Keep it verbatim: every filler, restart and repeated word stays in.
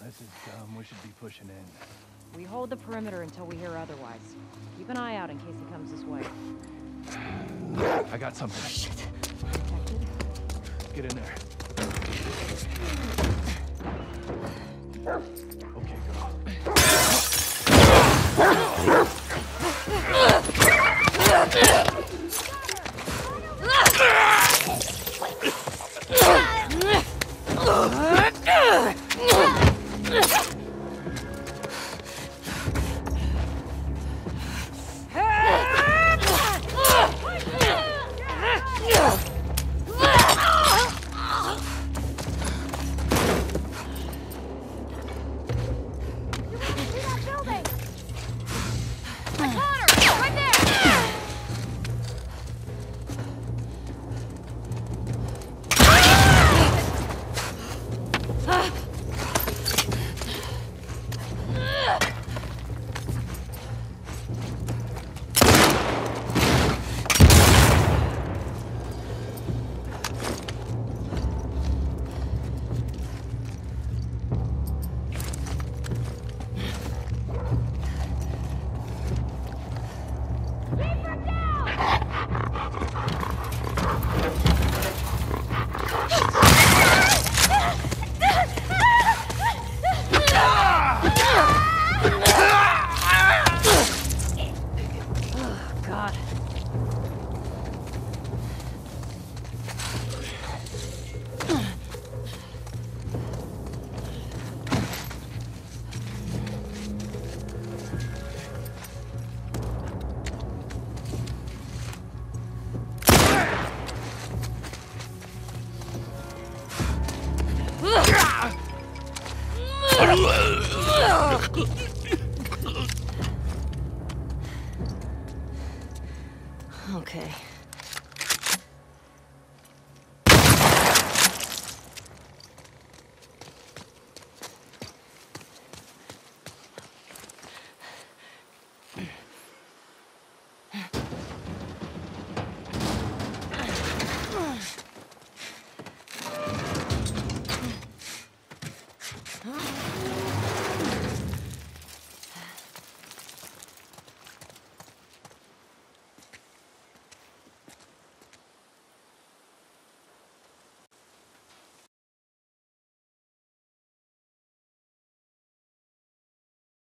This is dumb. We should be pushing in. We hold the perimeter until we hear otherwise. Keep an eye out in case he comes this way. I got something. Shit. Protected? Get in there. Okay, girl. Okay.